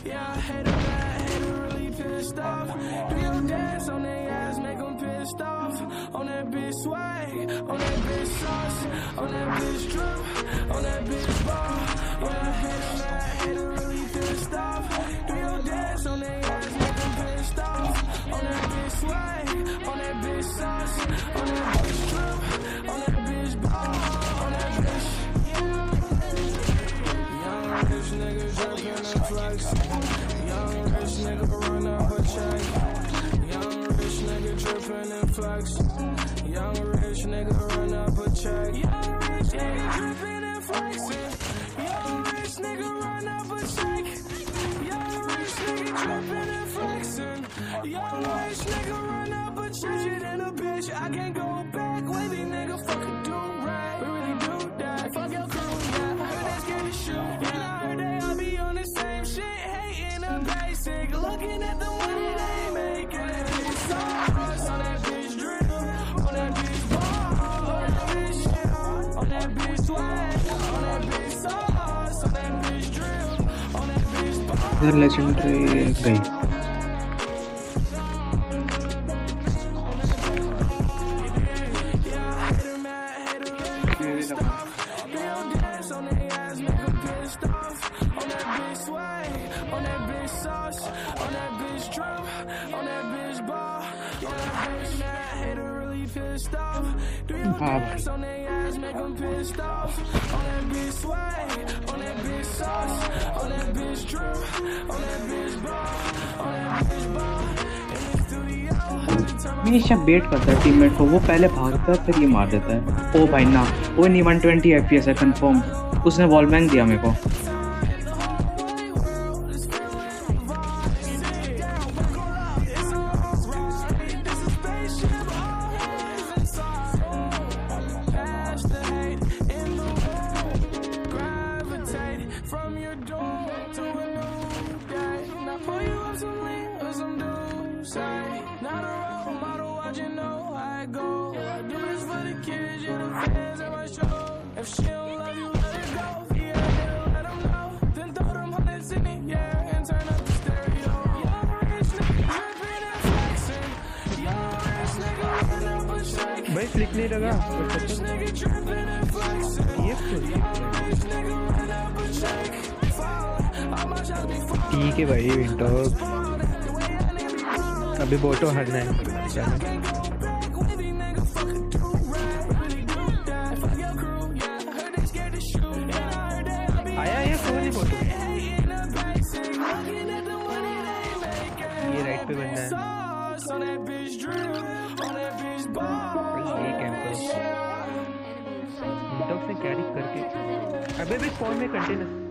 Yeah, I hate her really pissed off. Do your dance on their ass, make them pissed off. On that bitch swag, on that bitch sauce, on that bitch drip, on that bitch ball. Yeah, I hate her really pissed off. Do your dance on their ass, make them pissed off. On that bitch swag, on that bitch sauce, on that bitch drip, on that bitch ball, on that bitch. Young rich nigga drippin' and flex. Young rich nigga run up a check. Young rich nigga drippin' and flex. Young rich nigga run up a check. Young rich nigga drippin' and flexin'. Young rich nigga run up a check. Young rich nigga drippin' and flexin'. Young rich nigga run up a check. Shit in a bitch, I can't go back. Wavy nigga fucking do right. We really do that. Fuck your crew, yeah. I heard they scared to shoot. And I heard they all be on the same shit. Hating the basic. Looking at the money they making. It's sauce on that bitch drip. On that bitch ball. On that bitch shit. On that bitch swag. On that bitch sauce. On that bitch drip. On that bitch ball. इधर legendary गई हमेशा बेट करता है teammate को, वो पहले भागता है फिर ये मार देता है। ओ भाई ना, वो नहीं 120 FPS है कंफर्म। उसने वॉल बैंग दिया मेरे को। भाई क्लिक नहीं लगा। ठीक है भाई विंटर, अभी बोटो हरना है। आया ये सोनी बोटो, ये राइट पे बनना है। ये कैंपर से कैरी करके अबे भी स्पॉन में कंटेनर